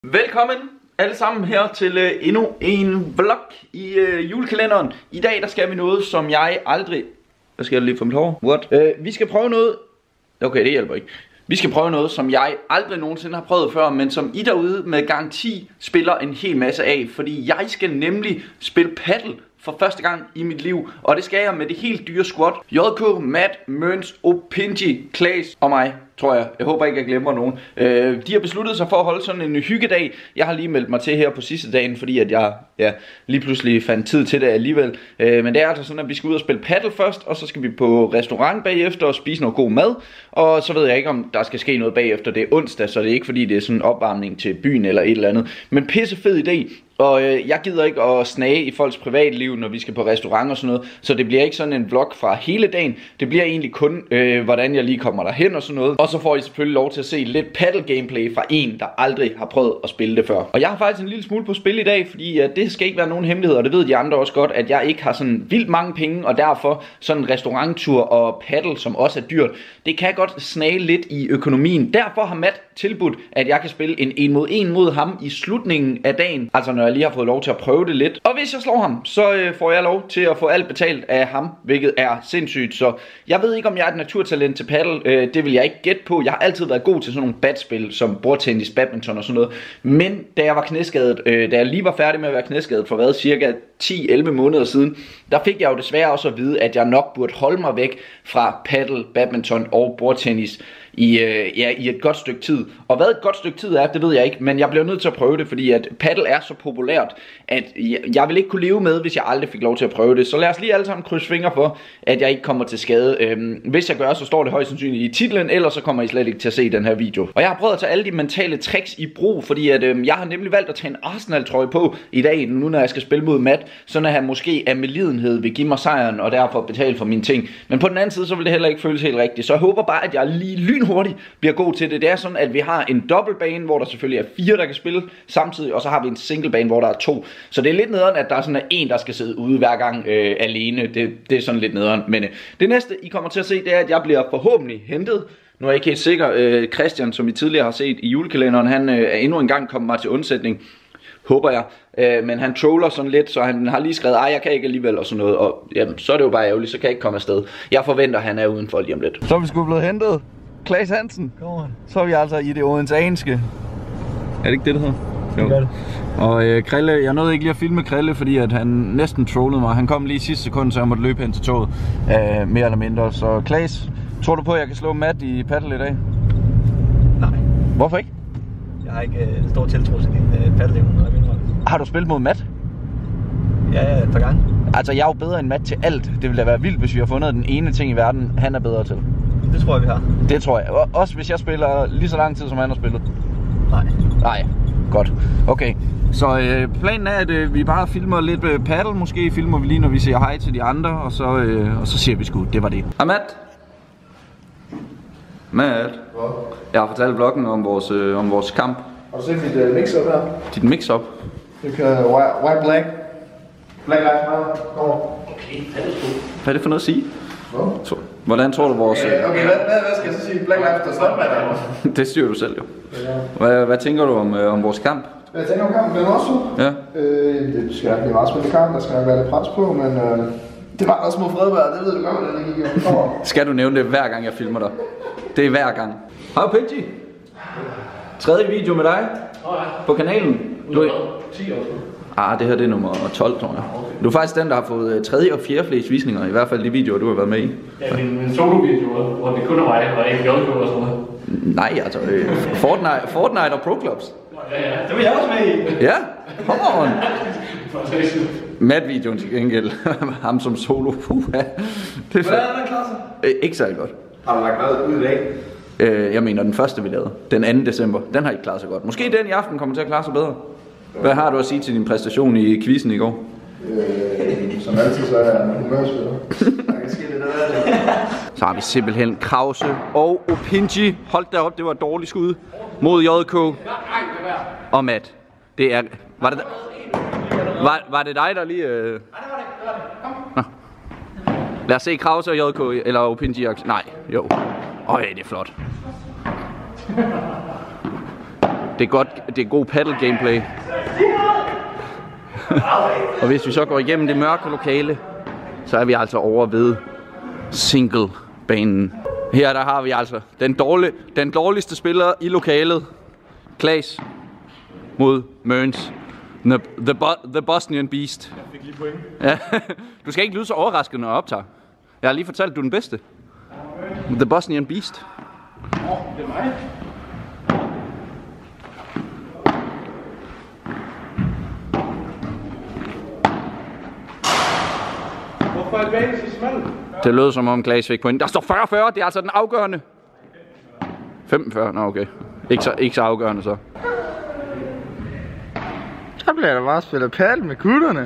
Velkommen alle sammen her til endnu en vlog i julekalenderen. I dag der skal vi noget, som jeg aldrig... Hvad skal jeg lige få mit hår? What? Vi skal prøve noget... Okay, det hjælper ikke. Vi skal prøve noget, som jeg aldrig nogensinde har prøvet før, men som I derude med garanti spiller en hel masse af. Fordi jeg skal nemlig spille paddle for første gang i mit liv. Og det skal jeg med det helt dyre squad. JK, Matt, Møns, Opinji, Klaas og mig, tror jeg. Jeg håber ikke, jeg glemmer nogen. De har besluttet sig for at holde sådan en hyggedag. Jeg har lige meldt mig til her på sidste dagen, fordi at jeg lige pludselig fandt tid til det alligevel. Men det er altså sådan, at vi skal ud og spille paddle først, og så skal vi på restaurant bagefter og spise noget god mad. Og så ved jeg ikke, om der skal ske noget bagefter. Det er onsdag, så det er ikke fordi, det er sådan en opvarmning til byen eller et eller andet. Men pisse fed idé. Og jeg gider ikke at snage i folks privatliv, når vi skal på restaurant og sådan noget. Så det bliver ikke sådan en vlog fra hele dagen. Det bliver egentlig kun, hvordan jeg lige kommer derhen og sådan noget. Og så får I selvfølgelig lov til at se lidt paddle gameplay fra en, der aldrig har prøvet at spille det før. Og jeg har faktisk en lille smule på spil i dag, fordi det skal ikke være nogen hemmelighed. Og det ved de andre også godt, at jeg ikke har sådan vildt mange penge. Og derfor sådan en restauranttur og paddle, som også er dyrt, det kan godt snage lidt i økonomien. Derfor har Matt tilbudt, at jeg kan spille en 1-mod-1 mod ham i slutningen af dagen. Altså når jeg lige har fået lov til at prøve det lidt. Og hvis jeg slår ham, så får jeg lov til at få alt betalt af ham, hvilket er sindssygt. Så jeg ved ikke, om jeg er et naturtalent til paddle. Det vil jeg ikke gætte på. Jeg har altid været god til sådan nogle badspil, som bordtennis, badminton og sådan noget. Men da jeg var knæskadet, da jeg lige var færdig med at være knæskadet for hvad, cirka 10-11 måneder siden, der fik jeg jo desværre også at vide, at jeg nok burde holde mig væk fra paddle, badminton og bordtennis i et godt stykke tid. Og hvad et godt stykke tid er, det ved jeg ikke, men jeg bliver nødt til at prøve det, fordi at paddle er så populært, at jeg vil ikke kunne leve med, hvis jeg aldrig fik lov til at prøve det. Så lad os lige alle sammen krydse fingre for, at jeg ikke kommer til skade. Hvis jeg gør, så står det højst sandsynligt i titlen, ellers så kommer I slet ikke til at se den her video. Og jeg har prøvet at tage alle de mentale tricks i brug, fordi at jeg har nemlig valgt at tage en Arsenal-trøje på i dag, nu når jeg skal spille mod Matt, sådan at han måske af medlidenhed vil give mig sejren, og derfor betale for mine ting. Men på den anden side, så vil det heller ikke føles helt rigtigt. Så jeg håber bare, at jeg lige lynhurtigt bliver god til det. Det er sådan, at vi har en dobbeltbane, hvor der selvfølgelig er 4, der kan spille samtidig, og så har vi en singlebane, hvor der er 2. Så det er lidt nederen, at der er sådan en, der skal sidde ude hver gang alene. Det er sådan lidt nederen. Men det næste, I kommer til at se, det er, at jeg bliver forhåbentlig hentet. Nu er jeg ikke helt sikker. Christian, som I tidligere har set i julekalenderen, han er endnu en gang kommet mig til undsætning. Håber jeg. Men han troller sådan lidt, så han har lige skrevet, jeg kan ikke alligevel og sådan noget. Og jamen, så er det jo bare ærgerligt, så kan jeg ikke komme afsted. Jeg forventer, at han er udenfor lige om lidt. Så er vi sgu blevet hentet. Klaas Hansen. Så er vi altså i det odenseanske. Er det ikke det, det hedder? Jo. Det det. Og Krille, jeg nåede ikke lige at filme Krille, fordi at han næsten trollede mig. Han kom lige i sidste sekund, så jeg måtte løbe hen til toget. Mere eller mindre. Så Klaas, tror du på, at jeg kan slå Matt i paddle i dag? Nej. Hvorfor ikke? Jeg har ikke stor tiltro til din paddle. Har du spillet mod Matt? Ja, et par gange. Altså, jeg er jo bedre end Matt til alt. Det ville da være vildt, hvis vi har fundet den ene ting i verden, han er bedre til. Det tror jeg, vi har. Det tror jeg. Også hvis jeg spiller lige så lang tid, som han har spillet. Nej. Nej. Godt. Okay. Så planen er, at vi bare filmer lidt paddle. Måske filmer vi lige, når vi siger hej til de andre. Og så siger vi sgu, det var det. Hej Matt. Matt. Hvad? Jeg har fortalt vloggen om vores kamp. Har du set mit mix-up her? Dit mix-up? Det kan white black. Black lives matter. Kom over. Okay, paddle på. Hvad er det for noget at sige? Hvad? Hvordan tror du vores... Okay, hvad skal jeg så sige? Black lives der stop med Det styrer du selv jo. Hvad tænker du om vores kamp? Jeg tænker om kampen, den også. Ja. Det skal nok blive meget spændende kamp, der skal nok være lidt pres på, men det var også mod Fredberg, det ved du godt, hvordan det gik. Skal du nævne det hver gang jeg filmer dig? Det er hver gang. Hej Pinji. Tredje video med dig på kanalen. Du er 10 år. det her det er nummer 12, tror jeg. Du er faktisk den, der har fået tredje og fjerde flest visninger, i hvert fald de videoer, du har været med i. Ja, min solo-video, hvor det kun er mig, og ikke JK og sådan noget. Nej, altså Fortnite og Pro Clubs. Ja, det var jeg også med i. Ja, come on. Matt-videoen til gengæld, ham som solo. Hvordan er den klasse? Ikke særlig godt. Har du lagt noget ud i dag? Jeg mener den første vi lavede, den 2. december, den har ikke klaret sig godt. Måske den i aften kommer til at klare sig bedre. Hvad har du at sige til din præstation i quizzen i går? Som altid så er jeg en humørspiller. Der kan ske lidt af det. Så har vi simpelthen Krause og Opinji. Hold da op, det var et dårligt skud mod JK og Matt. Det er... Var det dig, der lige... Nej, det var det. Kom. Lad os se Krause og JK, eller Opinji. Nej, jo. Det er flot. det er god paddle gameplay. Og hvis vi så går igennem det mørke lokale, så er vi altså over ved single-banen. Her der har vi altså den dårligste spiller i lokalet, Klaas, mod Mørns, the Bosnian Beast. Jeg fik lige point. Ja. Du skal ikke lyde så overrasket, når jeg optager. Jeg har lige fortalt, du er den bedste. The Bosnian Beast. Det er mig. Hvorfor er banen så smal? Det lød som om Klaas fik point. Der står 40-40, det er altså den afgørende. 45, nå okay. Ikke så afgørende så. Så bliver der bare spillet paddle med gutterne.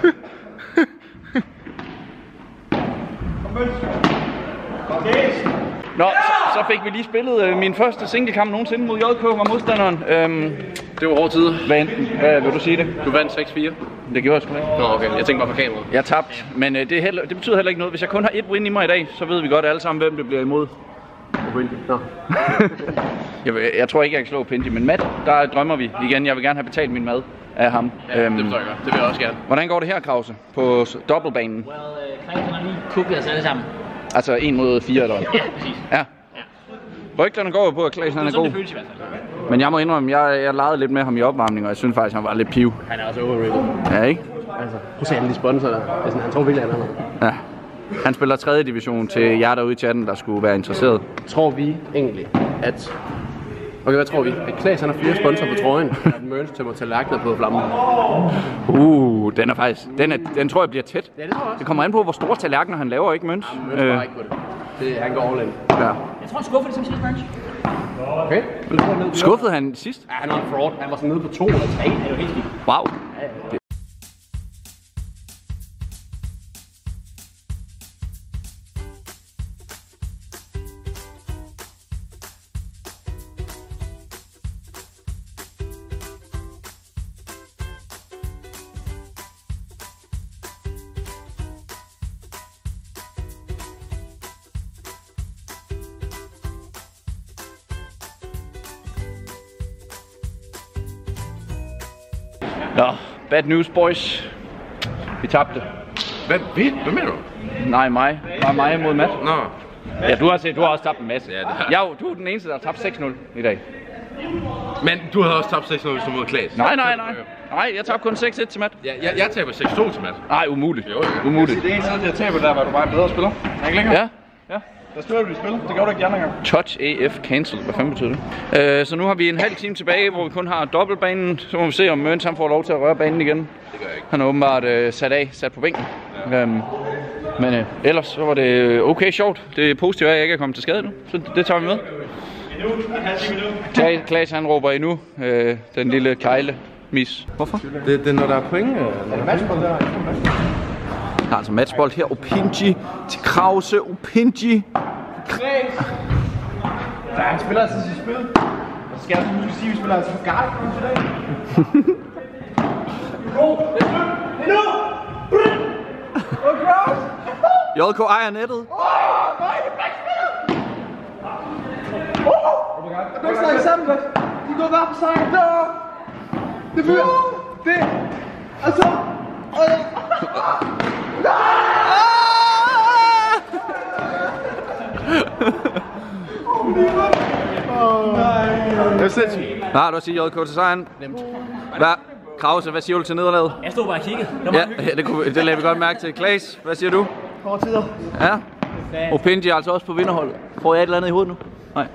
Nå, så fik vi lige spillet min første singlekamp nogensinde mod JK var modstanderen. Det var hård tid. Hvad enten? Vil du sige det? Du vandt 6-4. Det gjorde jeg sgu ikke. Nå, okay. Jeg tænkte bare på kameraet. Jeg tabte, men det betyder heller ikke noget. Hvis jeg kun har et win i mig i dag, så ved vi godt alle sammen, hvem det bliver imod. Nå. jeg tror ikke, jeg kan slå Pinty, men Matt, der drømmer vi igen. Jeg vil gerne have betalt min mad af ham. Ja, det forstår jeg godt. Det vil jeg også gerne. Hvordan går det her, Krause, på dobbeltbanen? Klaas har lige kukket os alle sammen. Altså 1 mod 4 eller hvad? Ja, præcis. Ja. Rygterne går jo på, at Klaas han er god. Det føles i hvert fald. Men jeg må indrømme, jeg legede lidt med ham i opvarmning, og jeg synes faktisk, han var lidt piv. Han er også overrated. Ja, ikke? Altså, prøv at se alle de sponsorer. Altså, han tror virkelig, han er noget. Ja. Han spiller 3. division til jer derude i chatten, der skulle være interesseret. Tror vi egentlig, at... Okay, hvad tror vi? At Klaas han har 4 sponsorer på trøjen, at Mørns tømmer tallerkener på flammen. Den er faktisk... Den tror jeg bliver tæt. Ja, det tror jeg også. Det kommer an på, hvor store tallerkener han laver, ikke Mørns? Mørns bare ikke på det. Han går all in. Ja. Jeg tror, han skuffede det som sidst, Mørns. Okay. Skuffede han sidst? Ja, han var en fraud. Han var sådan nede på 2 eller 3. Det er jo helt skidt. Wow. Nå, bad news, boys. Vi tabte. Hvad mener du? Nej, mig. Bare mig mod Matt. Nå. Ja, du har også tabt en masse. Ja, det har Jo, du er den eneste, der har tabt 6-0 i dag. Men du havde også tabt 6-0, hvis du mod Klaas. Nej. Nej, jeg tabte kun 6-1 til Matt. Ja, jeg taber 6-2 til Matt. Nej, umuligt. Jo. Umuligt. Det eneste, jeg taber, der var du bare en bedre spiller. Er ikke længere? Ja. Der spiller du i spil. Det gjorde du ikke de andre gange. Touch AF cancel. Hvad fanden betyder det? Så nu har vi en halv time tilbage, hvor vi kun har dobbeltbanen. Så må vi se, om Mørns han får lov til at røre banen igen. Det gør jeg ikke. Han er åbenbart sat på bænken. Men ellers så var det okay sjovt. Det positive er, at jeg ikke er kommet til skade nu. Så det tager vi med. Klaas han råber endnu. Den lille kejle mis. Hvorfor? Det er når der er point. Der er altså matchbold her. Opinji til Krause. Opinji. Ja, han spiller altså sit spil. Og så skal jeg huske at sige, at vi spiller altså for galt i dag. JK ejer nettet. Nej, det er backspillet! Jeg kan ikke snakke sammen, Mads. De går bare på sejren. Det fyrer. Det. Og så. Det er sindssygt. Hvad har du at sige, JK, til sejren? Hvad? Krause, hvad siger du til nederlaget? Jeg stod bare og kiggede. Det lagde vi godt mærke til. Klaas, hvad siger du? Hårde tider. Ja. Opinji er altså også på vinderholdet. Får jeg et eller andet i hovedet nu? Nej.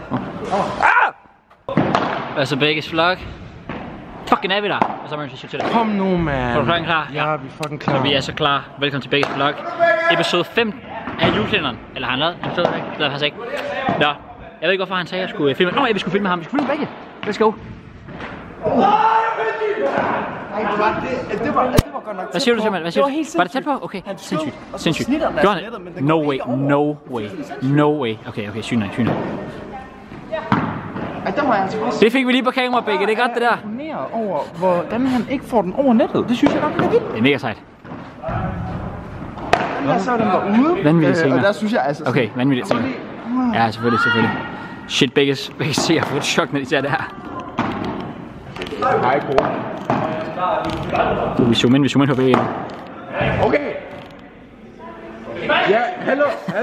Hvad så begges vlog? Fucking er vi der? Og så må jeg sige til dig. Kom nu, man. Er du klar? Ja, vi er fucking klar. Så vi er så klar. Velkommen til begges vlog. Episode 5 af julekalenderen. Eller har han lavet? Han ved ikke. Det faktisk ikke. Nå. Jeg ved ikke, hvorfor han sagde, at jeg skulle filme. Nå, vi skulle filme ham. Vi skulle filme begge. Let's go. Det var godt nok. Hvad siger du til mig? Hvad siger du? Var det tæt på? Okay. Sindssygt. Gjorde han det? No way. Okay, syg nok. Det fik vi lige på kamera, begge. Det er godt, det der. Mere over, hvordan han ikke får den over nettet. Det synes jeg nok er vildt. Det er mega sejt. Jeg så den var ude. Vanvittigt senere. Og der synes jeg altså... Okay, vanvittigt senere. Ja, selvfølgelig. Shit, begge ser få et chok, når de ser det her. Hej, bror. Vi zoomer ind på begge. Okay. Ja, hallo.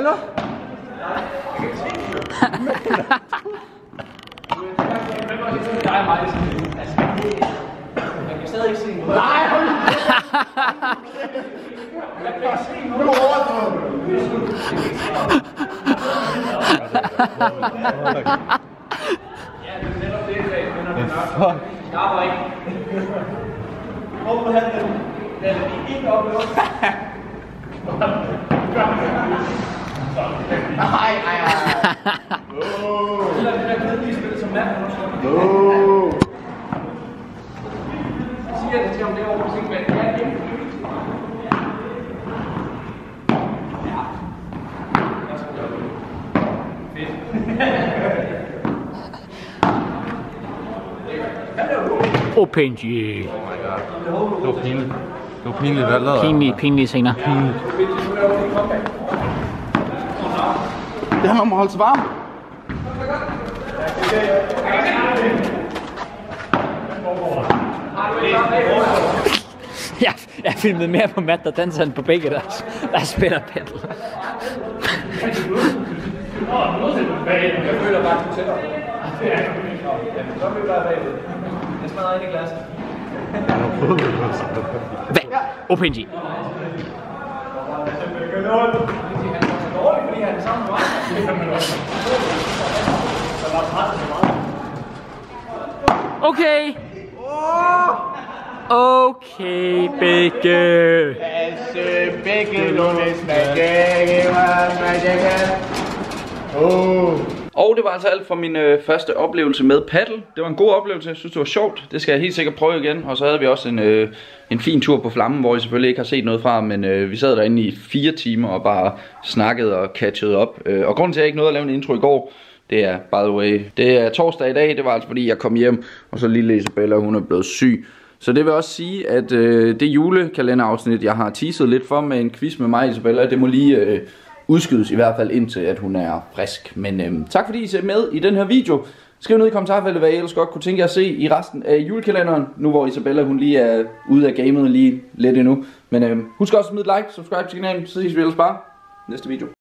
OpenG. Det var pinligt. Det var pinligt, hvad lavede? Pinlige scener. Det handler om at holde sig varm. Jeg filmede mere på Matt, der danser på begge, der spiller paddle. Jeg føler bare, at du tæller. Så vil vi bare bagved. Jeg smadrer ind i glasset. Hvad? OpenG. Okay. Okay, begge. Og det var altså alt for min første oplevelse med paddle. Det var en god oplevelse, jeg synes det var sjovt. Det skal jeg helt sikkert prøve igen. Og så havde vi også en fin tur på Flammen, hvor I selvfølgelig ikke har set noget fra. Men vi sad derinde i 4 timer og bare snakkede og catchede op. Og grunden til at jeg ikke nåede at lave en intro i går, det er, by the way, det er torsdag i dag. Det var altså fordi jeg kom hjem, og så lille Isabella, hun er blevet syg. Så det vil også sige, at det julekalenderafsnit, jeg har teaset lidt for med en quiz med mig, Isabella, det må lige udskydes i hvert fald indtil, at hun er frisk. Men tak fordi I ser med i den her video. Skriv ned i kommentarfeltet, hvad I ellers godt kunne tænke jer at se i resten af julekalenderen. Nu hvor Isabella, hun lige er ude af gamet lige lidt endnu. Men husk også at smide et like, subscribe til kanalen, så ses vi ellers bare næste video.